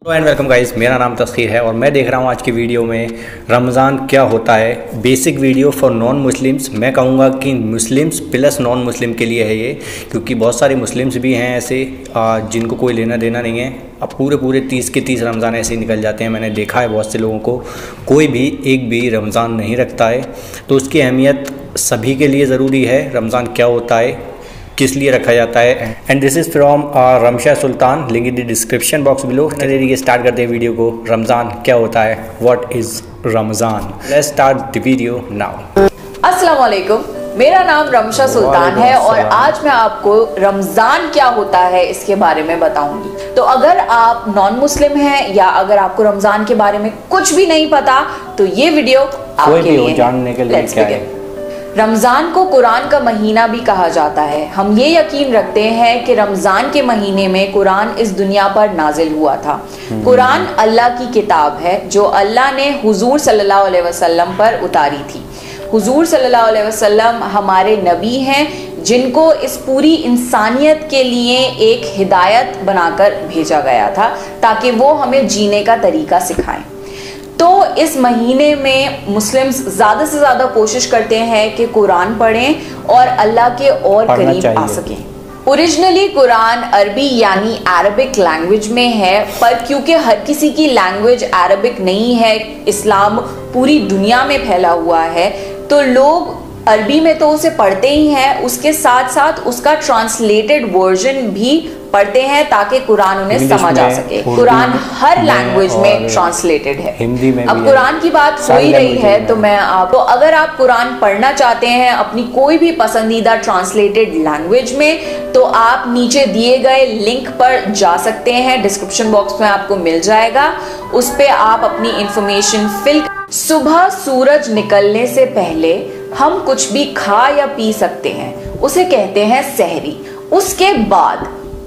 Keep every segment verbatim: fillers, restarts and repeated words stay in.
Hello and welcome guys, मेरा नाम तस्खीर है और मैं देख रहा हूँ आज की वीडियो में रमज़ान क्या होता है। Basic video for non Muslims. मैं कहूँगा कि मुस्लिम्स प्लस नॉन मुस्लिम के लिए है ये, क्योंकि बहुत सारे मुस्लिम्स भी हैं ऐसे जिनको कोई लेना देना नहीं है। अब पूरे पूरे तीस के तीस रमज़ान ऐसे ही निकल जाते हैं। मैंने देखा है बहुत से लोगों को, कोई भी एक भी रमज़ान नहीं रखता है। तो उसकी अहमियत सभी के लिए ज़रूरी है। रमज़ान क्या होता है, किस लिए रखा जाता है। And this is from Ramsha Sultan, link in the description box below. चलिए स्टार्ट करते हैं वीडियो को। रमज़ान क्या होता है, what is Ramzan. Let's start the video now. अस्सलाम वालेकुम, मेरा नाम रमशा सुल्तान है और आज मैं आपको रमज़ान क्या होता है इसके बारे में बताऊंगी। तो अगर आप नॉन मुस्लिम हैं या अगर आपको रमज़ान के बारे में कुछ भी नहीं पता तो ये वीडियो आपके लिए जानने के लिए क्या है। रमज़ान को कुरान का महीना भी कहा जाता है। हम ये यकीन रखते हैं कि रमज़ान के महीने में कुरान इस दुनिया पर नाजिल हुआ था। कुरान अल्लाह की किताब है जो अल्लाह ने हुजूर सल्लल्लाहु अलैहि वसल्लम पर उतारी थी। हुजूर सल्लल्लाहु अलैहि वसल्लम हमारे नबी हैं जिनको इस पूरी इंसानियत के लिए एक हिदायत बनाकर भेजा गया था ताकि वो हमें जीने का तरीका सिखाएं। तो इस महीने में मुस्लिम्स ज़्यादा से ज़्यादा कोशिश करते हैं कि कुरान पढ़ें और अल्लाह के और करीब आ सकें। ओरिजिनली कुरान अरबी यानी अरबिक लैंग्वेज में है, पर क्योंकि हर किसी की लैंग्वेज अरबिक नहीं है, इस्लाम पूरी दुनिया में फैला हुआ है, तो लोग अरबी में तो उसे पढ़ते ही हैं, उसके साथ साथ उसका ट्रांसलेटेड वर्जन भी पढ़ते हैं ताकि कुरान उन्हें समझ आ सके। कुरान हर लैंग्वेज में ट्रांसलेटेड है। हिंदी में अब कुरान की बात हो ही रही है तो मैं आप तो अगर आप कुरान पढ़ना चाहते हैं अपनी कोई भी पसंदीदा ट्रांसलेटेड लैंग्वेज में, तो आप नीचे दिए गए लिंक पर जा सकते हैं। डिस्क्रिप्शन बॉक्स में आपको मिल जाएगा, उस पे आप अपनी इंफॉर्मेशन फिल। सुबह सूरज निकलने से पहले हम कुछ भी खा या पी सकते हैं, उसे कहते हैं सहरी। उसके बाद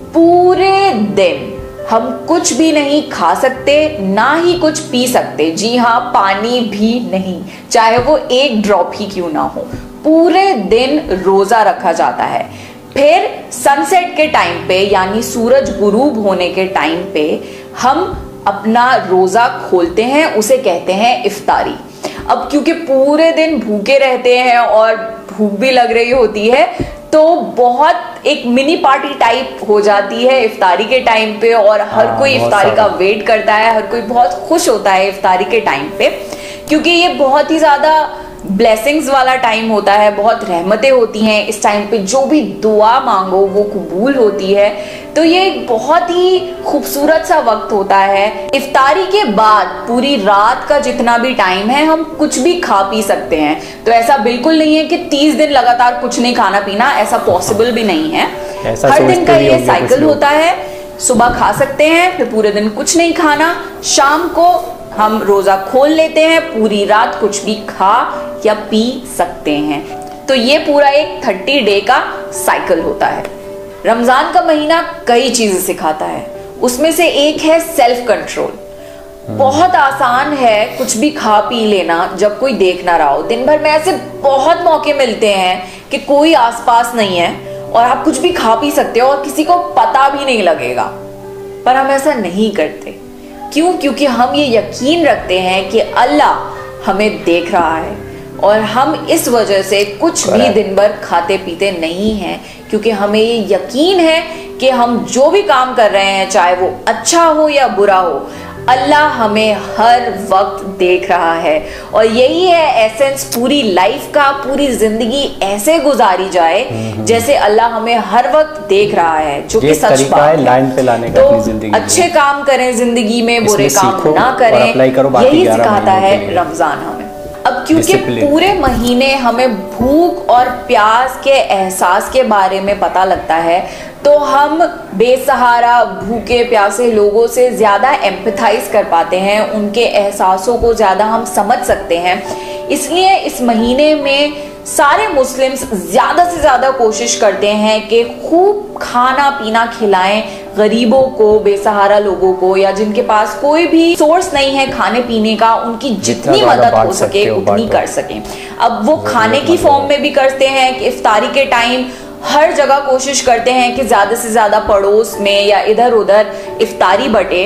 पूरे दिन हम कुछ भी नहीं खा सकते, ना ही कुछ पी सकते। जी हाँ, पानी भी नहीं, चाहे वो एक ड्रॉप ही क्यों ना हो। पूरे दिन रोजा रखा जाता है। फिर सनसेट के टाइम पे यानी सूरज गुरूब होने के टाइम पे हम अपना रोजा खोलते हैं, उसे कहते हैं इफ्तारी। अब क्योंकि पूरे दिन भूखे रहते हैं और भूख भी लग रही होती है, तो बहुत एक मिनी पार्टी टाइप हो जाती है इफ्तारी के टाइम पे, और हर कोई इफ्तारी का वेट करता है, हर कोई बहुत खुश होता है इफ्तारी के टाइम पे, क्योंकि ये बहुत ही ज्यादा ब्लेसिंग्स वाला टाइम होता है, बहुत रहमतें होती हैं इस टाइम पे, जो भी दुआ मांगो वो कबूल होती है। तो ये एक बहुत ही खूबसूरत सा वक्त होता है। इफ्तारी के बाद पूरी रात का जितना भी टाइम है हम कुछ भी खा पी सकते हैं। तो ऐसा बिल्कुल नहीं है कि तीस दिन लगातार कुछ नहीं खाना पीना, ऐसा पॉसिबल भी नहीं है। हर दिन का ये साइकिल होता है। सुबह खा सकते हैं, फिर पूरे दिन कुछ नहीं खाना, शाम को हम रोजा खोल लेते हैं, पूरी रात कुछ भी खा या पी सकते हैं। तो ये पूरा एक थर्टी डे का साइकिल होता है। रमजान का महीना कई चीजें सिखाता है, उसमें से एक है सेल्फ कंट्रोल। बहुत आसान है कुछ भी खा पी लेना जब कोई देख ना रहा हो। दिन भर में ऐसे बहुत मौके मिलते हैं कि कोई आसपास नहीं है और आप कुछ भी खा पी सकते हो और किसी को पता भी नहीं लगेगा, पर हम ऐसा नहीं करते। क्यों? क्योंकि हम ये यकीन रखते हैं कि अल्लाह हमें देख रहा है और हम इस वजह से कुछ भी दिन भर खाते पीते नहीं हैं, क्योंकि हमें ये यकीन है कि हम जो भी काम कर रहे हैं, चाहे वो अच्छा हो या बुरा हो, अल्लाह हमें हर वक्त देख रहा है। और यही है एसेंस पूरी लाइफ का। पूरी जिंदगी ऐसे गुजारी जाए जैसे अल्लाह हमें हर वक्त देख रहा है, जो कि सच बात है। लाइन पे लाने का तो अपनी जिंदगी अच्छे काम करें जिंदगी में, बुरे काम ना करें, यही सिखाता है रमजान हमें। अब क्योंकि पूरे महीने हमें भूख और प्यास के एहसास के बारे में पता लगता है, तो हम बेसहारा भूखे प्यासे लोगों से ज़्यादा एम्पैथाइज कर पाते हैं, उनके एहसासों को ज़्यादा हम समझ सकते हैं। इसलिए इस महीने में सारे मुस्लिम्स ज़्यादा से ज़्यादा कोशिश करते हैं कि खूब खाना पीना खिलाएं गरीबों को, बेसहारा लोगों को, या जिनके पास कोई भी सोर्स नहीं है खाने पीने का, उनकी जितनी मदद हो सके उतनी कर सकें। अब वो खाने की फॉर्म में भी करते हैं कि इफ्तारी के टाइम हर जगह कोशिश करते हैं कि ज़्यादा से ज़्यादा पड़ोस में या इधर उधर इफ्तारी बटे,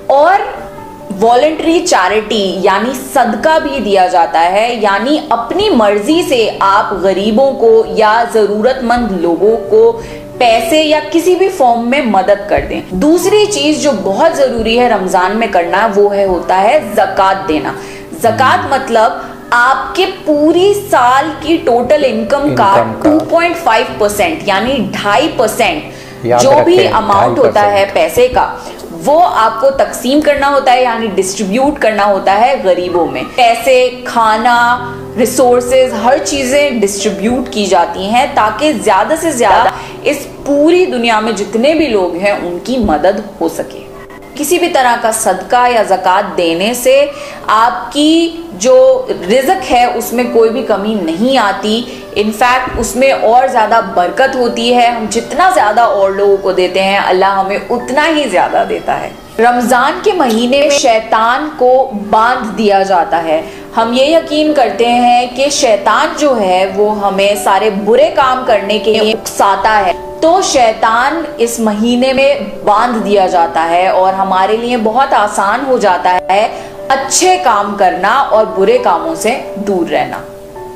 और वॉलंटरी चैरिटी यानी सदका भी दिया जाता है, यानी अपनी मर्जी से आप गरीबों को या जरूरतमंद लोगों को पैसे या किसी भी फॉर्म में मदद कर दें। दूसरी चीज जो बहुत जरूरी है रमजान में करना वो है होता है ज़कात देना। ज़कात मतलब आपके पूरी साल की टोटल इनकम का टू पॉइंट फाइव परसेंट यानी ढाई परसेंट जो भी अमाउंट होता है पैसे का वो आपको तकसीम करना होता है, यानी डिस्ट्रीब्यूट करना होता है गरीबों में। पैसे, खाना, रिसोर्सेज, हर चीजें डिस्ट्रीब्यूट की जाती हैं ताकि ज्यादा से ज्यादा इस पूरी दुनिया में जितने भी लोग हैं उनकी मदद हो सके। किसी भी तरह का सदका या ज़कात देने से आपकी जो रिज़्क है उसमें कोई भी कमी नहीं आती, इनफैक्ट उसमें और ज़्यादा बरकत होती है। हम जितना ज़्यादा और लोगों को देते हैं अल्लाह हमें उतना ही ज़्यादा देता है। रमज़ान के महीने में शैतान को बांध दिया जाता है। हम ये यकीन करते हैं कि शैतान जो है वो हमें सारे बुरे काम करने के लिए उकसाता है, तो शैतान इस महीने में बांध दिया जाता है और हमारे लिए बहुत आसान हो जाता है अच्छे काम करना और बुरे कामों से दूर रहना।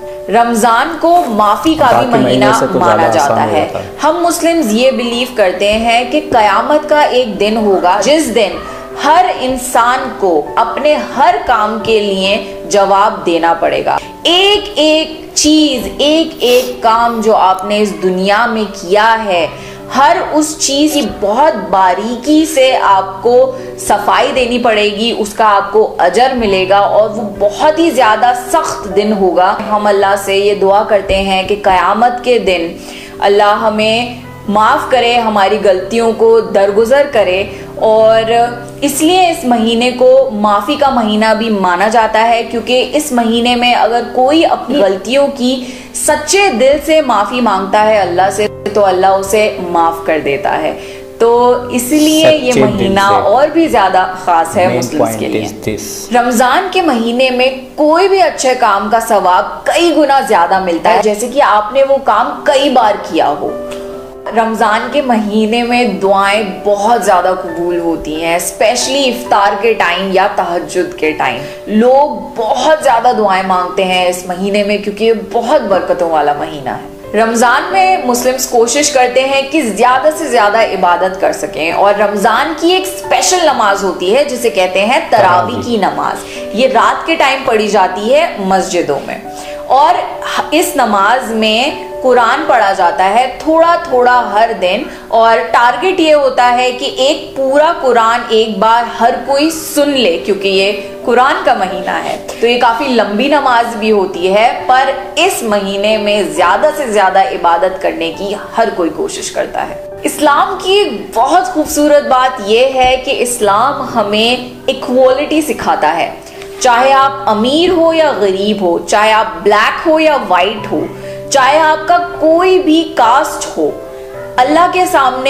रमजान को माफी का भी महीना तो माना जाता है। हम मुस्लिम्स ये बिलीव करते हैं कि कयामत का एक दिन होगा जिस दिन हर इंसान को अपने हर काम के लिए जवाब देना पड़ेगा। एक एक चीज, एक एक काम जो आपने इस दुनिया में किया है, हर उस चीज की बहुत बारीकी से आपको सफाई देनी पड़ेगी, उसका आपको अजर मिलेगा और वो बहुत ही ज्यादा सख्त दिन होगा। हम अल्लाह से ये दुआ करते हैं कि कयामत के दिन अल्लाह हमें माफ़ करे, हमारी गलतियों को दरगुजर करे, और इसलिए इस महीने को माफ़ी का महीना भी माना जाता है क्योंकि इस महीने में अगर कोई अपनी गलतियों की सच्चे दिल से माफ़ी मांगता है अल्लाह से तो अल्लाह उसे माफ़ कर देता है। तो इसलिए ये महीना और भी ज़्यादा ख़ास है मुस्लिम्स के लिए। रमज़ान के महीने में कोई भी अच्छे काम का सवाब कई गुना ज़्यादा मिलता है, जैसे कि आपने वो काम कई बार किया हो। रमज़ान के महीने में दुआएं बहुत ज़्यादा कबूल होती हैं, स्पेशली इफ्तार के टाइम या तहज्जुद के टाइम। लोग बहुत ज़्यादा दुआएं मांगते हैं इस महीने में क्योंकि ये बहुत बरकतों वाला महीना है। रमज़ान में मुस्लिम्स कोशिश करते हैं कि ज़्यादा से ज़्यादा इबादत कर सकें, और रमज़ान की एक स्पेशल नमाज होती है जिसे कहते हैं तरावी की नमाज। ये रात के टाइम पढ़ी जाती है मस्जिदों में, और इस नमाज में कुरान पढ़ा जाता है थोड़ा थोड़ा हर दिन, और टारगेट ये होता है कि एक पूरा कुरान एक बार हर कोई सुन ले क्योंकि ये कुरान का महीना है। तो ये काफी लंबी नमाज भी होती है, पर इस महीने में ज्यादा से ज्यादा इबादत करने की हर कोई कोशिश करता है। इस्लाम की एक बहुत खूबसूरत बात यह है कि इस्लाम हमें इक्वालिटी सिखाता है। चाहे आप अमीर हो या गरीब हो, चाहे आप ब्लैक हो या वाइट हो, चाहे आपका कोई भी कास्ट हो, अल्लाह के सामने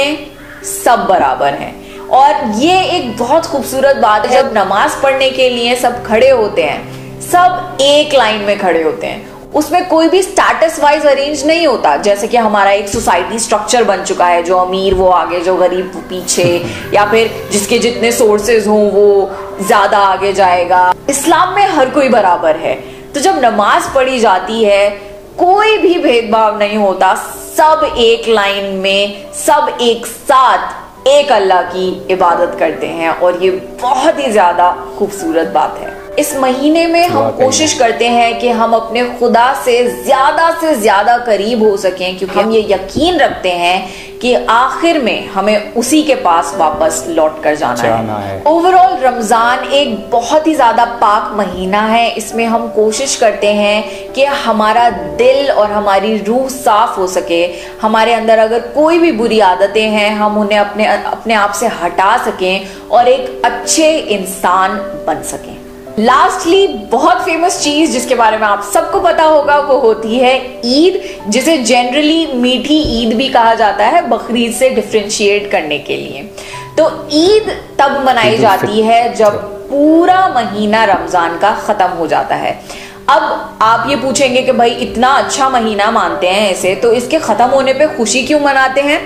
सब बराबर हैं। और ये एक बहुत खूबसूरत बात है, जब नमाज पढ़ने के लिए सब खड़े होते हैं, सब एक लाइन में खड़े होते हैं, उसमें कोई भी स्टेटस वाइज अरेंज नहीं होता, जैसे कि हमारा एक सोसाइटी स्ट्रक्चर बन चुका है, जो अमीर वो आगे, जो गरीब वो पीछे, या फिर जिसके जितने सोर्सेज हों वो ज्यादा आगे जाएगा। इस्लाम में हर कोई बराबर है। तो जब नमाज पढ़ी जाती है कोई भी भेदभाव नहीं होता, सब एक लाइन में, सब एक साथ एक अल्लाह की इबादत करते हैं, और ये बहुत ही ज्यादा खूबसूरत बात है। इस महीने में हम कोशिश करते हैं कि हम अपने खुदा से ज्यादा से ज्यादा करीब हो सकें, क्योंकि हम ये यकीन रखते हैं कि आखिर में हमें उसी के पास वापस लौट कर जाना, जाना है, है। ओवरऑल रमजान एक बहुत ही ज्यादा पाक महीना है। इसमें हम कोशिश करते हैं कि हमारा दिल और हमारी रूह साफ हो सके, हमारे अंदर अगर कोई भी बुरी आदतें हैं हम उन्हें अपने अपने आप से हटा सकें और एक अच्छे इंसान बन सकें। लास्टली बहुत फेमस चीज जिसके बारे में आप सबको पता होगा वो होती है ईद, जिसे जनरली मीठी ईद भी कहा जाता है, बकरीद से डिफरेंशिएट करने के लिए। तो ईद तब मनाई जाती है जब पूरा महीना रमजान का खत्म हो जाता है। अब आप ये पूछेंगे कि भाई इतना अच्छा महीना मानते हैं इसे, तो इसके खत्म होने पे खुशी क्यों मनाते हैं?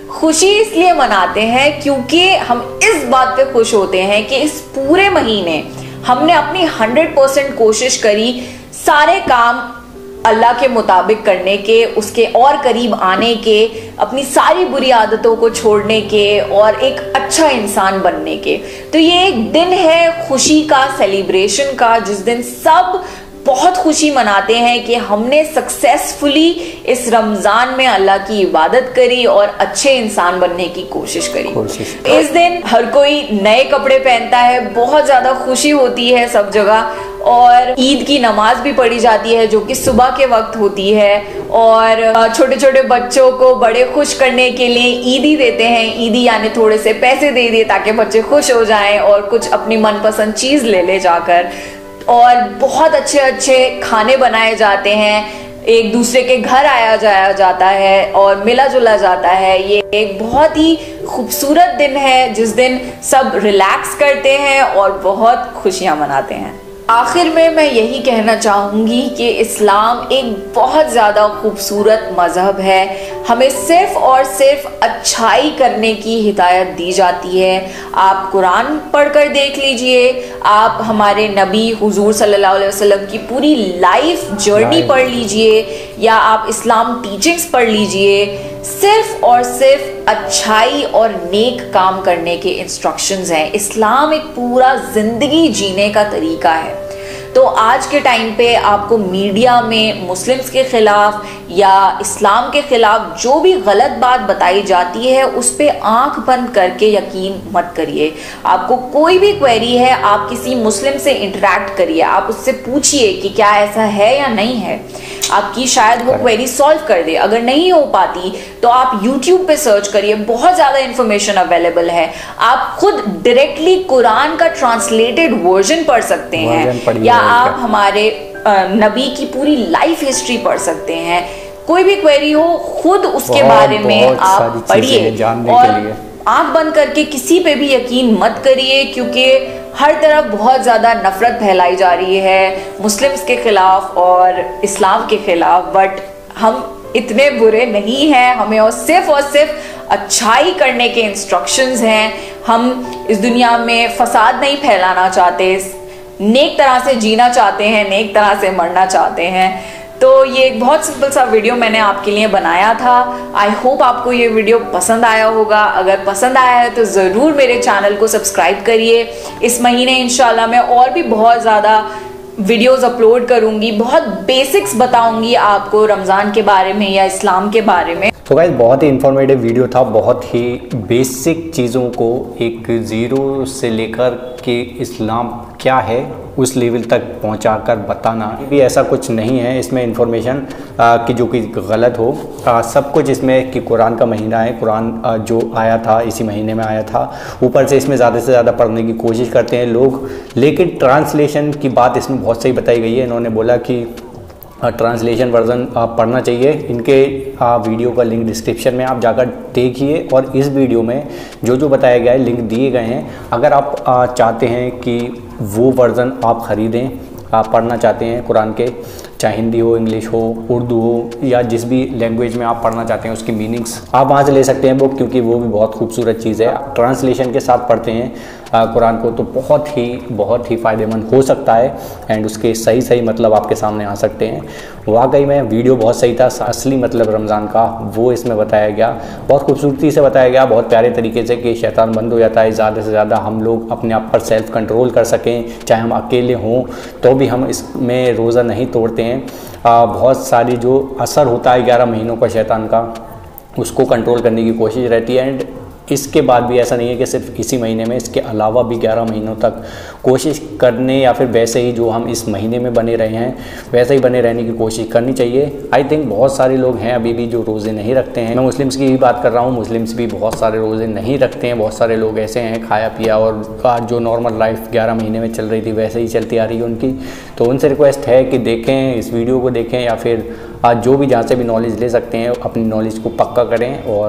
खुशी इसलिए मनाते हैं क्योंकि हम इस बात पे खुश होते हैं कि इस पूरे महीने हमने अपनी हंड्रेड परसेंट कोशिश करी सारे काम अल्लाह के मुताबिक करने के, उसके और करीब आने के, अपनी सारी बुरी आदतों को छोड़ने के और एक अच्छा इंसान बनने के। तो ये एक दिन है खुशी का, सेलिब्रेशन का, जिस दिन सब बहुत खुशी मनाते हैं कि हमने सक्सेसफुली इस रमजान में अल्लाह की इबादत करी और अच्छे इंसान बनने की कोशिश करी। कोशिश। इस दिन हर कोई नए कपड़े पहनता है, बहुत ज्यादा खुशी होती है सब जगह, और ईद की नमाज भी पढ़ी जाती है जो कि सुबह के वक्त होती है, और छोटे छोटे बच्चों को बड़े खुश करने के लिए ईदी देते हैं। ईदी यानी थोड़े से पैसे दे दिए ताकि बच्चे खुश हो जाएं और कुछ अपनी मनपसंद चीज ले ले जाकर, और बहुत अच्छे अच्छे खाने बनाए जाते हैं, एक दूसरे के घर आया जाया जाता है और मिला जुला जाता है। ये एक बहुत ही खूबसूरत दिन है जिस दिन सब रिलैक्स करते हैं और बहुत खुशियां मनाते हैं। आखिर में मैं यही कहना चाहूँगी कि इस्लाम एक बहुत ज़्यादा खूबसूरत मज़हब है। हमें सिर्फ़ और सिर्फ अच्छाई करने की हिदायत दी जाती है। आप कुरान पढ़कर देख लीजिए, आप हमारे नबी हुजूर सल्लल्लाहु अलैहि वसल्लम की पूरी लाइफ जर्नी पढ़ लीजिए, या आप इस्लाम टीचिंग्स पढ़ लीजिए। सिर्फ और सिर्फ अच्छाई और नेक काम करने के इंस्ट्रक्शंस हैं। इस्लाम एक पूरा जिंदगी जीने का तरीका है। तो आज के टाइम पे आपको मीडिया में मुस्लिम्स के खिलाफ या इस्लाम के खिलाफ जो भी गलत बात बताई जाती है उस पे आंख बंद करके यकीन मत करिए। आपको कोई भी क्वेरी है, आप किसी मुस्लिम से इंटरेक्ट करिए, आप उससे पूछिए कि क्या ऐसा है या नहीं है, आपकी शायद वो क्वेरी सॉल्व कर दे। अगर नहीं हो पाती तो आप यूट्यूब पे सर्च करिए, बहुत ज्यादा इंफॉर्मेशन अवेलेबल है। आप खुद डायरेक्टली कुरान का ट्रांसलेटेड वर्जन पढ़ सकते हैं, या आप हमारे नबी की पूरी लाइफ हिस्ट्री पढ़ सकते हैं। कोई भी क्वेरी हो खुद उसके बारे में आप पढ़िए, और आंख बंद करके किसी पे भी यकीन मत करिए, क्योंकि हर तरफ बहुत ज़्यादा नफरत फैलाई जा रही है मुस्लिम्स के खिलाफ और इस्लाम के खिलाफ। बट हम इतने बुरे नहीं हैं, हमें और सिर्फ और सिर्फ अच्छाई करने के इंस्ट्रक्शंस हैं। हम इस दुनिया में फसाद नहीं फैलाना चाहते, नेक तरह से जीना चाहते हैं, नेक तरह से मरना चाहते हैं। तो ये एक बहुत सिंपल सा वीडियो मैंने आपके लिए बनाया था। आई होप आपको ये वीडियो पसंद आया होगा। अगर पसंद आया है तो ज़रूर मेरे चैनल को सब्सक्राइब करिए। इस महीने इंशाल्लाह मैं और भी बहुत ज़्यादा वीडियोस अपलोड करूंगी, बहुत बेसिक्स बताऊंगी आपको रमज़ान के बारे में या इस्लाम के बारे में। तो गाइस बहुत ही इंफॉर्मेटिव वीडियो था, बहुत ही बेसिक चीज़ों को एक ज़ीरो से लेकर के इस्लाम क्या है उस लेवल तक पहुंचाकर बताना। भी ऐसा कुछ नहीं है इसमें इंफॉर्मेशन कि जो कि गलत हो। आ, सब कुछ इसमें कि कुरान का महीना है, कुरान आ, जो आया था इसी महीने में आया था। ऊपर से इसमें ज़्यादा से ज़्यादा पढ़ने की कोशिश करते हैं लोग, लेकिन ट्रांसलेशन की बात इसमें बहुत सही बताई गई है। इन्होंने बोला कि ट्रांसलेशन वर्जन आप पढ़ना चाहिए। इनके आ, वीडियो का लिंक डिस्क्रिप्शन में आप जाकर देखिए, और इस वीडियो में जो जो बताया गया है लिंक दिए गए हैं। अगर आप आ, चाहते हैं कि वो वर्ज़न आप ख़रीदें, आप पढ़ना चाहते हैं कुरान के, चाहे हिंदी हो, इंग्लिश हो, उर्दू हो, या जिस भी लैंग्वेज में आप पढ़ना चाहते हैं उसकी मीनिंग्स आप वहाँ से ले सकते हैं बुक, क्योंकि वो भी बहुत खूबसूरत चीज़ है। ट्रांसलेशन के साथ पढ़ते हैं आ, कुरान को तो बहुत ही बहुत ही फ़ायदेमंद हो सकता है, एंड उसके सही सही मतलब आपके सामने आ सकते हैं। वाकई में वीडियो बहुत सही था, असली मतलब रमज़ान का वो इसमें बताया गया, बहुत खूबसूरती से बताया गया, बहुत प्यारे तरीके से कि शैतान बंद हो जाता है, ज़्यादा से ज़्यादा हम लोग अपने आप पर सेल्फ़ कंट्रोल कर सकें। चाहे हम अकेले हों तो भी हम इसमें रोज़ा नहीं तोड़ते हैं। आ, बहुत सारी जो असर होता है ग्यारह महीनों का शैतान का, उसको कंट्रोल करने की कोशिश रहती है। एंड इसके बाद भी ऐसा नहीं है कि सिर्फ इसी महीने में, इसके अलावा भी ग्यारह महीनों तक कोशिश करने, या फिर वैसे ही जो हम इस महीने में बने रहे हैं वैसे ही बने रहने की कोशिश करनी चाहिए। आई थिंक बहुत सारे लोग हैं अभी भी जो रोज़े नहीं रखते हैं। मैं मुस्लिम्स की ही बात कर रहा हूँ, मुस्लिम्स भी बहुत सारे रोज़े नहीं रखते हैं। बहुत सारे लोग ऐसे हैं खाया पिया और आज जो नॉर्मल लाइफ ग्यारह महीने में चल रही थी वैसे ही चलती आ रही है उनकी। तो उनसे रिक्वेस्ट है कि देखें, इस वीडियो को देखें, या फिर आज जो भी जहाँ से भी नॉलेज ले सकते हैं अपनी नॉलेज को पक्का करें और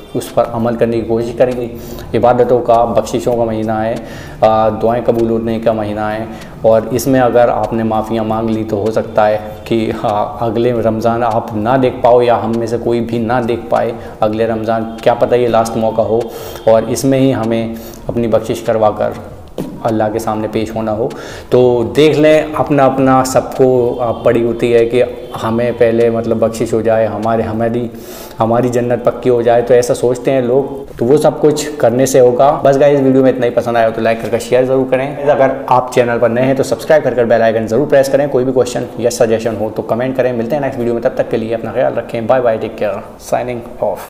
उस पर अमल करने की कोशिश करेंगे। इबादतों का, बख्शिशों का महीना है, दुआएं कबूल होने का महीना है, और इसमें अगर आपने माफ़ियाँ मांग ली तो हो सकता है कि हाँ अगले रमज़ान आप ना देख पाओ, या हम में से कोई भी ना देख पाए अगले रमज़ान, क्या पता ये लास्ट मौका हो और इसमें ही हमें अपनी बख्शिश करवा कर अल्लाह के सामने पेश होना हो। तो देख लें, अपना अपना सबको पड़ी होती है कि हमें पहले मतलब बख्शिश हो जाए, हमारे हमारी हमारी जन्नत पक्की हो जाए, तो ऐसा सोचते हैं लोग। तो वो सब कुछ करने से होगा। बस गाइस, इस वीडियो में इतना ही। पसंद आया तो लाइक करके शेयर ज़रूर करें। अगर आप चैनल पर नए हैं तो सब्सक्राइब कर बेल आइकन ज़रूर प्रेस करें। कोई भी क्वेश्चन या सजेशन हो तो कमेंट करें। मिलते हैं नेक्स्ट वीडियो में, तब तक के लिए अपना ख्याल रखें। Bye bye, take care, signing of.